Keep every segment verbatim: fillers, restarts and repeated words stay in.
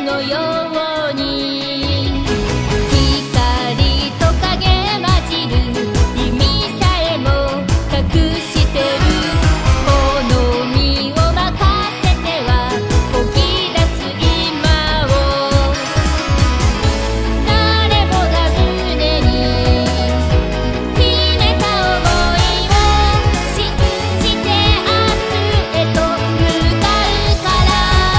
のように光と影混じる意味さえも隠してるこの身を任せてはこぎ出す今を誰もが胸に秘めた想いを信じて明日へと向かうから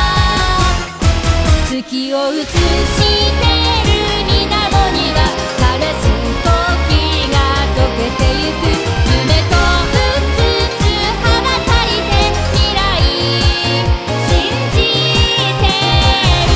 月を映してる水面には悲しい時が溶けてゆく夢とうつつ羽ばたいて未来信じてる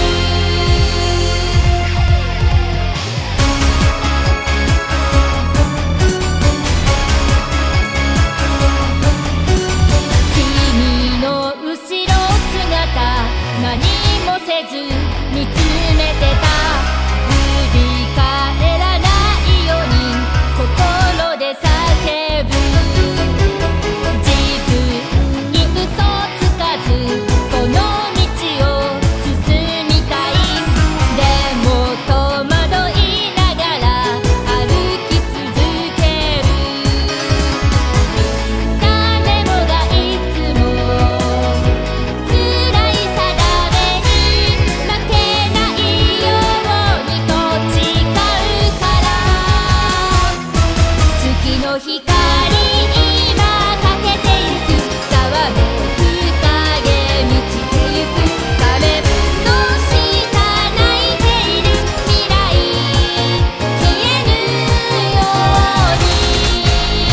君の後ろ姿何もせず見つめてた振り返らないように心で叫ぶ自分に嘘つかずこの道を進みたいでも戸惑いながら歩き続ける誰もがいつも辛い定めに負けないようにと誓うから月の光今かけてゆくざわめく影満ちてゆく仮面の下泣いている未来消えぬように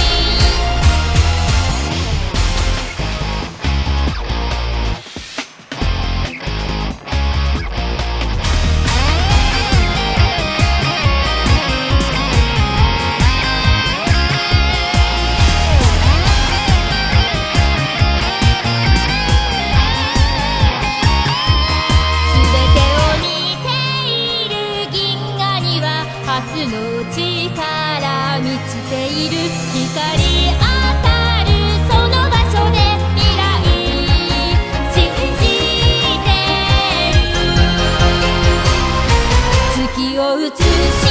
すべてを似ている銀河には明日の力満ちている光当たるその場所で未来信じてる月を映し